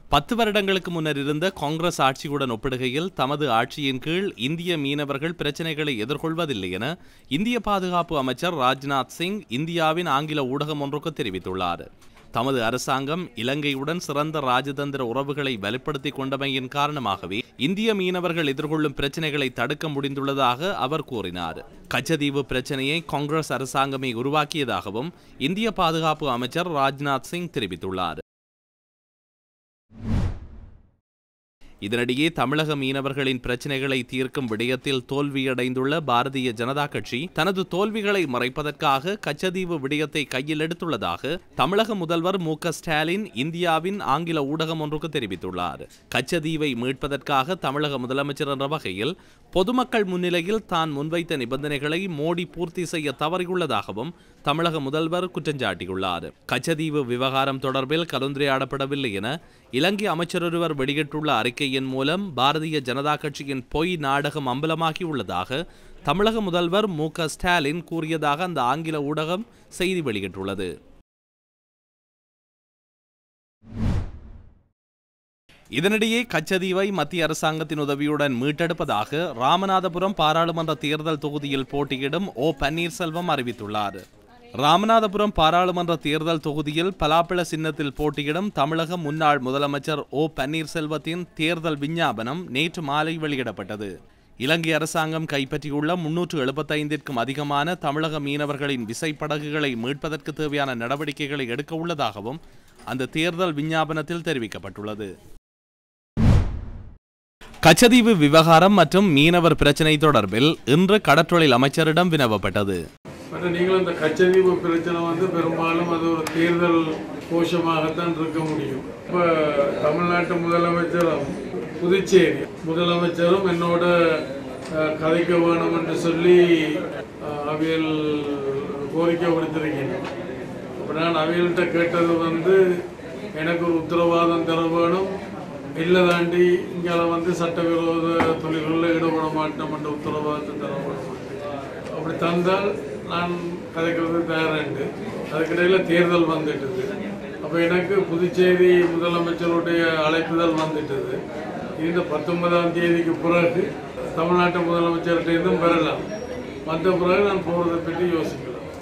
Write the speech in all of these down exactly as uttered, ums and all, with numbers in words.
பத்து வருடங்களுக்கு முன்னர் இருந்த காங்கிரஸ் ஆட்சியுடன் ஒப்பிடுகையில் தமது ஆட்சியின் கீழ் இந்திய மீனவர்கள் பிரச்சினைகளை எதிர்கொள்வதில்லை என இந்திய பாதுகாப்பு அமைச்சர் ராஜ்நாத் சிங் இந்தியாவின் ஆங்கில ஊடகம் ஒன்றுக்கு தெரிவித்துள்ளார். தமது அரசாங்கம் இலங்கையுடன் சிறந்த ராஜதந்திர உறவுகளை வலுப்படுத்திக் கொண்டமையின் காரணமாகவே இந்திய மீனவர்கள் எதிர்கொள்ளும் பிரச்சினைகளை தடுக்க முடிந்துள்ளதாக அவர் கூறினார். கச்சதீவு பிரச்சினையை காங்கிரஸ் அரசாங்கமே உருவாக்கியதாகவும் இந்திய பாதுகாப்பு அமைச்சர் ராஜ்நாத் சிங் தெரிவித்துள்ளார். இதனிடையே தமிழக மீனவர்களின் பிரச்சினைகளை தீர்க்கும் விடயத்தில் தோல்வியடைந்துள்ள பாரதிய ஜனதா கட்சி தனது தோல்விகளை மறைப்பதற்காக கச்சதீவு விடயத்தை கையில் எடுத்துள்ளதாக தமிழக முதல்வர் மு க ஸ்டாலின் இந்தியாவின் ஆங்கில ஊடகம் ஒன்றுக்கு தெரிவித்துள்ளார். கச்சதீவை மீட்பதற்காக தமிழக முதலமைச்சர் என்ற வகையில் பொதுமக்கள் முன்னிலையில் தான் முன்வைத்த நிபந்தனைகளை மோடி பூர்த்தி செய்ய தவறியுள்ளதாகவும் தமிழக முதல்வர் குற்றஞ்சாட்டியுள்ளார். கச்சதீவு விவகாரம் தொடர்பில் கலந்துரையாடப்படவில்லை என இலங்கை அமைச்சரொருவர் வெளியிட்டுள்ள அறிக்கையின் மூலம் பாரதிய ஜனதா கட்சியின் பொய் நாடகம் அம்பலமாகியுள்ளதாக தமிழக முதல்வர் மு க ஸ்டாலின் கூறியதாக அந்த ஆங்கில ஊடகம் செய்தி வெளியிட்டுள்ளது. இதனிடையே கச்சதீவை மத்திய அரசாங்கத்தின் உதவியுடன் மீட்டெடுப்பதாக ராமநாதபுரம் பாராளுமன்ற தேர்தல் தொகுதியில் போட்டியிடும் ஓ பன்னீர்செல்வம் அறிவித்துள்ளார். ராமநாதபுரம் பாராளுமன்ற தேர்தல் தொகுதியில் பலாப்பழ சின்னத்தில் போட்டியிடும் தமிழக முன்னாள் முதலமைச்சர் ஓ பன்னீர்செல்வத்தின் தேர்தல் விஞ்ஞாபனம் நேற்று மாலை வெளியிடப்பட்டது. இலங்கை அரசாங்கம் கைப்பற்றியுள்ள முன்னூற்று எழுபத்தைந்திற்கும் அதிகமான தமிழக மீனவர்களின் விசைப்படகுகளை மீட்பதற்கு தேவையான நடவடிக்கைகளை எடுக்க உள்ளதாகவும் அந்த தேர்தல் விஞ்ஞாபனத்தில் தெரிவிக்கப்பட்டுள்ளது. கச்சதீவு விவகாரம் மற்றும் மீனவர் பிரச்சினை தொடர்பில் இன்று கடற்றொழில் அமைச்சரிடம் வினவப்பட்டது. நீங்கள் அந்த கச்சதீவு பிரச்சனை வந்து பெரும்பாலும் அது ஒரு தேர்தல் கோஷமாகத்தான் இருக்க முடியும். இப்போ தமிழ்நாட்டு முதலமைச்சரும் புதுச்சேரி முதலமைச்சரும் என்னோட கதைக்க வேணும் என்று சொல்லி அவியல் கோரிக்கை விடுத்திருக்கேன். அப்போ நான் அவியல்கிட்ட கேட்டது வந்து எனக்கு ஒரு உத்தரவாதம் தர வேணும், இல்லை தாண்டி இங்கே வந்து சட்டவிரோத தொழில்களில் ஈடுபட மாட்டோம் என்ற உத்தரவாதத்தை தர வேணும். அப்படி தந்தால் நான் கதைக்கிறது தயாராண்டு. அதுக்கிடையில் தேர்தல் வந்துட்டது. அப்போ எனக்கு புதுச்சேரி முதலமைச்சருடைய அழைப்புதல் வந்துட்டது. இந்த பத்தொன்பதாம் தேதிக்கு பிறகு தமிழ்நாட்டு முதலமைச்சர்கிட்ட இருந்தும் பெறலாம். வந்த பிறகு நான் போகிறதை பற்றி யோசிக்கலாம்.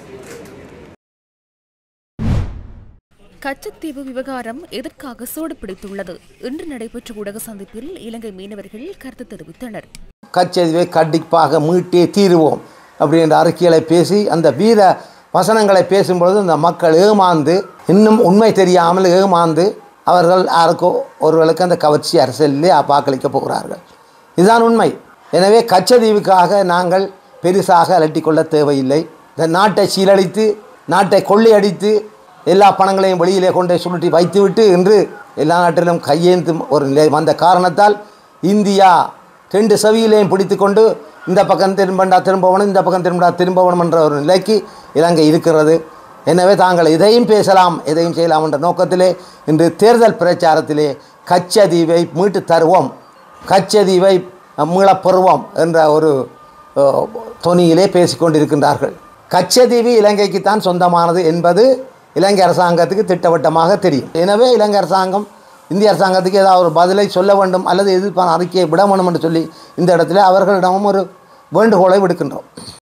கச்சத்தீவு விவகாரம் எதற்காக சூடு பிடித்துள்ளது? இன்று நடைபெற்ற ஊடக சந்திப்பில் இலங்கை மீனவர்கள் கருத்து தெரிவித்தனர். கச்சதீவை கண்டிப்பாக மீட்டே தீருவோம் அப்படின்ற அறிக்கைகளை பேசி அந்த வீர வசனங்களை பேசும்பொழுது அந்த மக்கள் ஏமாந்து இன்னும் உண்மை தெரியாமல் ஏமாந்து அவர்கள் யாருக்கோ ஒருவர்களுக்கு அந்த கவர்ச்சி அரசியலிலே வாக்களிக்க போகிறார்கள். இதுதான் உண்மை. எனவே கச்சதீவுக்காக நாங்கள் பெருசாக அலட்டிக்கொள்ள தேவையில்லை. இந்த நாட்டை சீரழித்து நாட்டை கொள்ளையடித்து எல்லா பணங்களையும் வெளியிலே கொண்டே சுருட்டி வைத்துவிட்டு இன்று எல்லா நாட்டிலும் கையேந்தும் ஒரு நிலை வந்த காரணத்தால் இந்தியா ரெண்டு செவியிலையும் பிடித்து கொண்டு இந்த பக்கம் திரும்பண்டா திரும்பவனும் இந்த பக்கம் திரும்படா திரும்பவனும் என்ற ஒரு நிலைக்கு இலங்கை இருக்கிறது. எனவே தாங்கள் இதையும் பேசலாம் எதையும் செய்யலாம் என்ற நோக்கத்திலே இன்று தேர்தல் பிரச்சாரத்திலே கச்சதீவை மீட்டு தருவோம், கச்சதீவை மீளப்பெறுவோம் என்ற ஒரு தொனியிலே பேசிக்கொண்டிருக்கின்றார்கள். கச்சதீவு இலங்கைக்குத்தான் சொந்தமானது என்பது இலங்கை அரசாங்கத்துக்கு திட்டவட்டமாக தெரியும். எனவே இலங்கை அரசாங்கம் இந்திய அரசாங்கத்துக்கு ஏதாவது ஒரு பதிலை சொல்ல வேண்டும் அல்லது எதிர்ப்பான அறிக்கையை விட வேண்டும் என்று சொல்லி இந்த இடத்துல அவர்களிடமும் ஒரு வேண்டுகோளை விடுக்கின்றோம்.